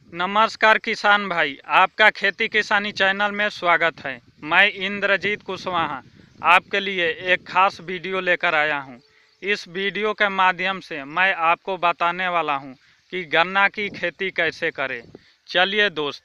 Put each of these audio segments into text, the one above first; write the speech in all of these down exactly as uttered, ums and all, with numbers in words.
नमस्कार किसान भाई, आपका खेती किसानी चैनल में स्वागत है। मैं इंद्रजीत कुशवाहा आपके लिए एक खास वीडियो लेकर आया हूं। इस वीडियो के माध्यम से मैं आपको बताने वाला हूं कि गन्ना की खेती कैसे करें। चलिए दोस्त,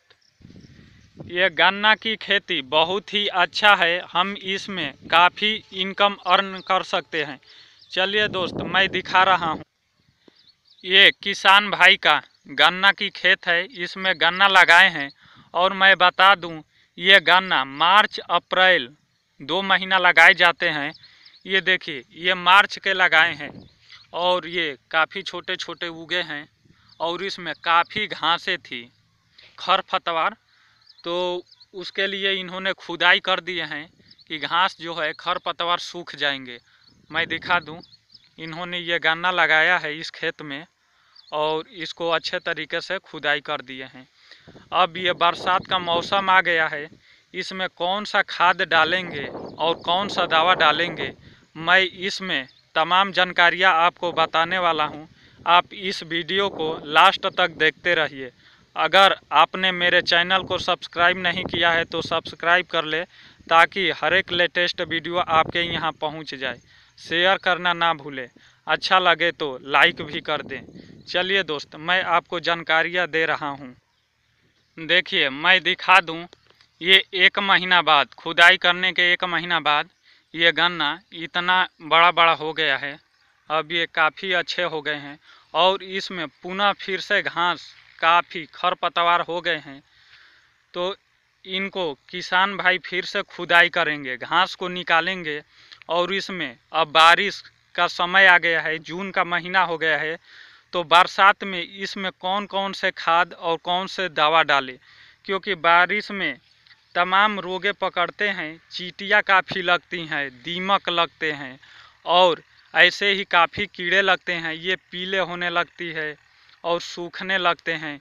ये गन्ना की खेती बहुत ही अच्छा है, हम इसमें काफ़ी इनकम अर्न कर सकते हैं। चलिए दोस्त, मैं दिखा रहा हूँ। ये किसान भाई का गन्ना की खेत है, इसमें गन्ना लगाए हैं। और मैं बता दूं, ये गन्ना मार्च अप्रैल दो महीना लगाए जाते हैं। ये देखिए, ये मार्च के लगाए हैं और ये काफ़ी छोटे छोटे उगे हैं और इसमें काफ़ी घासें थी, खरपतवार। तो उसके लिए इन्होंने खुदाई कर दिए हैं कि घास जो है खरपतवार सूख जाएंगे। मैं दिखा दूं, इन्होंने ये गन्ना लगाया है इस खेत में और इसको अच्छे तरीके से खुदाई कर दिए हैं। अब ये बरसात का मौसम आ गया है, इसमें कौन सा खाद डालेंगे और कौन सा दवा डालेंगे, मैं इसमें तमाम जानकारियाँ आपको बताने वाला हूँ। आप इस वीडियो को लास्ट तक देखते रहिए। अगर आपने मेरे चैनल को सब्सक्राइब नहीं किया है तो सब्सक्राइब कर ले, ताकि हर एक लेटेस्ट वीडियो आपके यहाँ पहुँच जाए। शेयर करना ना भूलें, अच्छा लगे तो लाइक भी कर दें। चलिए दोस्त, मैं आपको जानकारियाँ दे रहा हूँ। देखिए, मैं दिखा दूँ, ये एक महीना बाद, खुदाई करने के एक महीना बाद ये गन्ना इतना बड़ा बड़ा हो गया है। अब ये काफ़ी अच्छे हो गए हैं और इसमें पुनः फिर से घास काफ़ी खरपतवार हो गए हैं। तो इनको किसान भाई फिर से खुदाई करेंगे, घास को निकालेंगे। और इसमें अब बारिश का समय आ गया है, जून का महीना हो गया है, तो बरसात में इसमें कौन कौन से खाद और कौन से दवा डालें, क्योंकि बारिश में तमाम रोगे पकड़ते हैं। चींटियाँ काफ़ी लगती हैं, दीमक लगते हैं और ऐसे ही काफ़ी कीड़े लगते हैं। ये पीले होने लगती है और सूखने लगते हैं।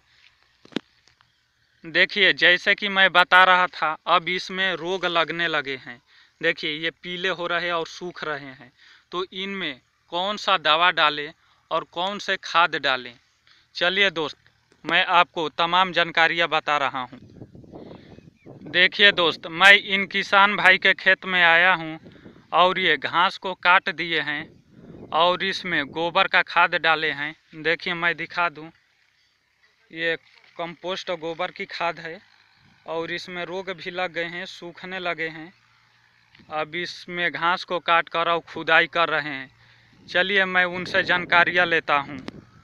देखिए, जैसे कि मैं बता रहा था, अब इसमें रोग लगने लगे हैं। देखिए, ये पीले हो रहे हैं और सूख रहे हैं। तो इनमें कौन सा दवा डालें और कौन से खाद डालें, चलिए दोस्त, मैं आपको तमाम जानकारियाँ बता रहा हूँ। देखिए दोस्त, मैं इन किसान भाई के खेत में आया हूँ और ये घास को काट दिए हैं और इसमें गोबर का खाद डाले हैं। देखिए, मैं दिखा दूँ, ये कंपोस्ट गोबर की खाद है और इसमें रोग भी लग गए हैं, सूखने लगे हैं। अब इसमें घास को काट कर और खुदाई कर रहे हैं। चलिए, मैं उनसे जानकारियाँ लेता हूँ।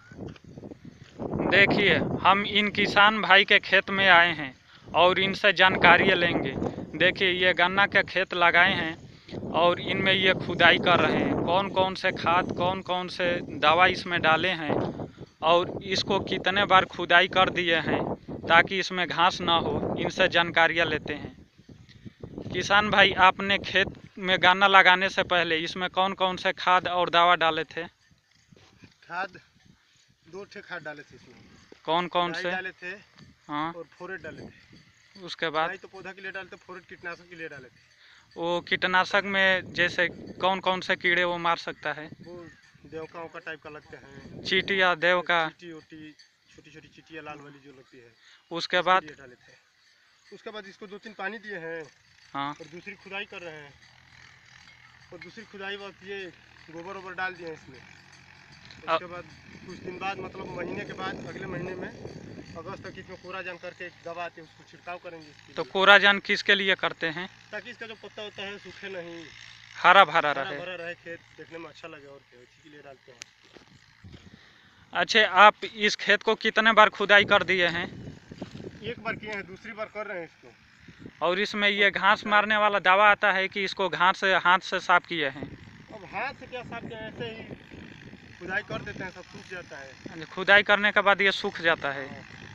देखिए, हम इन किसान भाई के खेत में आए हैं और इनसे जानकारियाँ लेंगे। देखिए, ये गन्ना के खेत लगाए हैं और इनमें ये खुदाई कर रहे हैं, कौन कौन से खाद कौन कौन से दवा इसमें डाले हैं और इसको कितने बार खुदाई कर दिए हैं ताकि इसमें घास ना हो। इनसे जानकारियाँ लेते हैं। किसान भाई, आपने खेत में गन्ना लगाने से पहले इसमें कौन कौन से खाद और दवा डाले थे? खाद दो ठे खाद डाले थे इसमें। कौन कौन से डाले थे? हाँ, और फोरेट डाले थे। उसके बाद तो पौधा के लिए डाले थे, फोरेट कीटनाशक के लिए डाले थे। वो कीटनाशक में जैसे कौन कौन से कीड़े वो मार सकता है? वो देवका का टाइप का लगते हैं, चींटियाँ, देव का, चीटी ओटी, छोटी छोटी चीटियाँ लाल वाली जो लगती है। उसके बाद डाले थे। उसके बाद इसको दो तीन पानी दिए हैं। हाँ, और दूसरी खुदाई कर रहे हैं और दूसरी खुदाई वक्त ये गोबर वोबर डाल दिए हैं इसमें। उसके बाद कुछ दिन बाद, मतलब महीने के बाद, अगले महीने में अगस्त तक इसमें कोराजान करके एक दवा आती है, उसको छिड़काव करेंगे। तो कोराजान किसके लिए करते हैं? ताकि इसका जो पत्ता होता है सूखे नहीं, हरा भरा हरा रहे। भरा रहे, खेत देखने में अच्छा लगे, और इसी के लिए डालते हैं। अच्छा, आप इस खेत को कितने बार खुदाई कर दिए हैं? एक बार किए हैं, दूसरी बार कर रहे हैं इसको। और इसमें ये घास मारने वाला दवा आता है कि इसको घास से हाथ से साफ किए हैं? अब हाथ से क्या साफ किया, ऐसे ही खुदाई कर देते हैं, सब सूख जाता है। खुदाई करने के बाद ये सूख जाता है।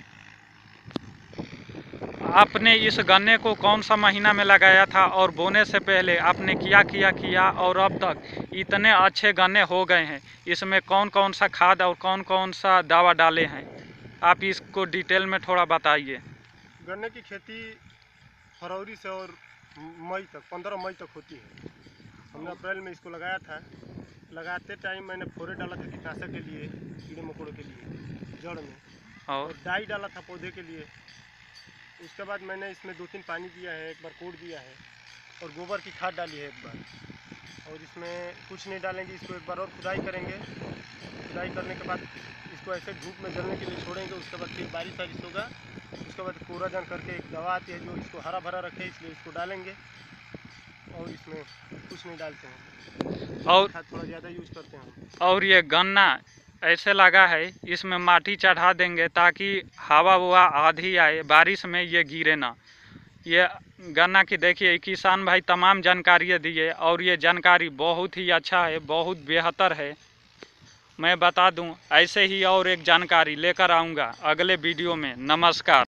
आपने इस गन्ने को कौन सा महीना में लगाया था और बोने से पहले आपने क्या किया किया और अब तक इतने अच्छे गन्ने हो गए हैं, इसमें कौन कौन सा खाद और कौन कौन सा दवा डाले हैं, आप इसको डिटेल में थोड़ा बताइए। गन्ने की खेती फरवरी से और मई तक, पंद्रह मई तक होती है। हमने अप्रैल में इसको लगाया था। लगाते टाइम मैंने फोरेट डाला था कीटनाशक के लिए, कीड़े मकोड़ों के लिए जड़ में। और डाई डाला था पौधे के लिए। उसके बाद मैंने इसमें दो तीन पानी दिया है, एक बार कोड दिया है और गोबर की खाद डाली है एक बार। और इसमें कुछ नहीं डालेंगे, इसको एक बार और खुदाई करेंगे। खुदाई करने के बाद इसको ऐसे धूप में जलने के लिए छोड़ेंगे। उसके बाद फिर बारिश वारिश होगा, उसके बाद कोरा जान करके एक दवा आती है जो इसको हरा भरा रखे, इसलिए इसको डालेंगे। और इसमें कुछ नहीं डालते हैं, और खाद थोड़ा ज़्यादा यूज करते हैं हम। और ये गन्ना ऐसे लगा है, इसमें माटी चढ़ा देंगे ताकि हवा ववा आधी आए, बारिश में ये गिरे ना। ये गन्ना की देखिए किसान भाई तमाम जानकारी दिए और ये जानकारी बहुत ही अच्छा है, बहुत बेहतर है। मैं बता दूं, ऐसे ही और एक जानकारी लेकर आऊँगा अगले वीडियो में। नमस्कार।